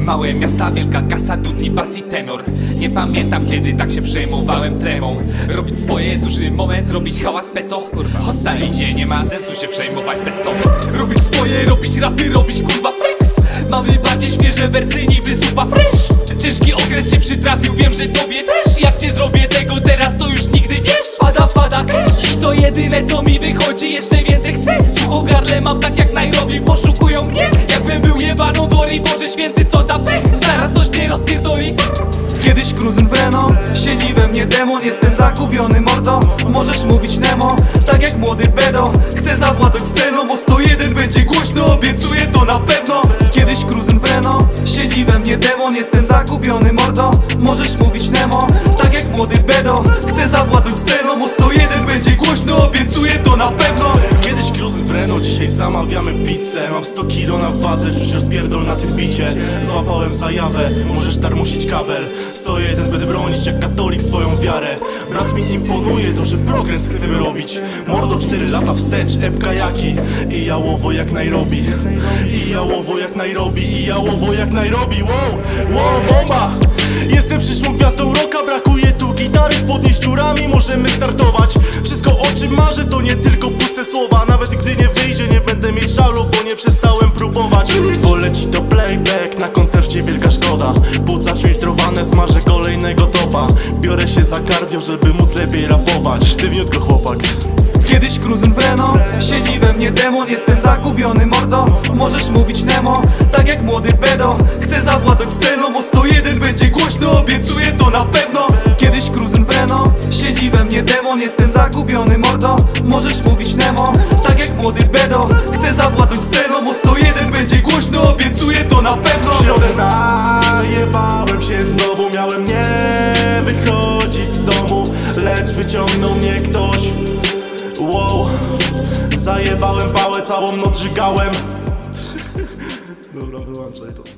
Małe miasta, wielka kasa, dudni, bas i tenor. Nie pamiętam kiedy tak się przejmowałem tremą. Robić swoje, duży moment, robić hałas peco. Hossa idzie, nie ma sensu się przejmować bez to. Robić swoje, robić rapy, robić kurwa flex. Mamy bardziej świeże wersy niby zupa fresh. Ciężki okres się przytrafił, wiem, że tobie też. Jak nie zrobię tego teraz, to już nigdy wiesz. Pada cash i to jedyne co mi wychodzi. Jeszcze więcej chcę, sucho gardle mam tak jak Nairobi. Poszukują mnie, jakbym był jebaną Dory. Boże święty, co za pech, zaraz coś mnie rozpierdoli. Kiedyś kruzyn w Renault, siedzi we mnie demon. Jestem zagubiony mordo, możesz mówić Nemo. Tak jak młody pedo, chcę zawładać sceną. O 101 będzie głośno, obiecuję to na pewno. Kiedyś kruzyn w Renault, siedzi we mnie demon. Jestem zagubiony mordo, możesz mówić Nemo. Tak jak młody pedo, chcę zawładać sceną. O 101 będzie głośno, obiecuję to na pewno. Kiedyś kruzyn w Renault, dzisiaj zamawiamy pizzę. Mam 100 kilo na wadze, czuć rozpierdol na tym bicie. Złapałem zajawę, możesz tarmusić kabel. 101 będę bronić jak katolik swoją wiarę. Brat mi imponuje, duży progres chcemy robić. Mordo 4 lata wstecz, epka jaki. I jałowo jak Nairobi. I jałowo jak Nairobi. I jałowo jak Nairobi. Wow, bomba. Jestem przyszłą gwiazdą rocka, brakuje tu gitary. Spodnie z dziurami, możemy startować. Wszystko o czym marzę to nie tylko puste słowa. Nawet gdy nie wyjdzie, nie będę mieć żalu, bo nie przestałem próbować. Bo leci to playback, na koncercie wielka szkoda. Płuca filtrowane, smażę kolejnego topa. Biorę się za cardio, żeby móc lepiej rapować. Sztywniutko chłopak. Kiedyś kruzyn w Renault, siedzi we mnie demon. Jestem zagubiony mordo, możesz mówić Nemo. Tak jak młody pedo, chcę zawładać sceną. O 101 będzie głośno, obiecuję to na pewno. Kiedyś kruzyn w Renault, siedzi we mnie demon. Jestem zagubiony mordo, możesz mówić Nemo. Tak jak młody pedo, chcę zawładać sceną. O 101 będzie głośno, obiecuję to na pewno. W środę najebałem się znowu, miałem nie wychodzić z domu, lecz wyciągnął mnie ktoś. Wow, zajebałem pałę, całą noc żygałem. Dobra, wyłączaj to.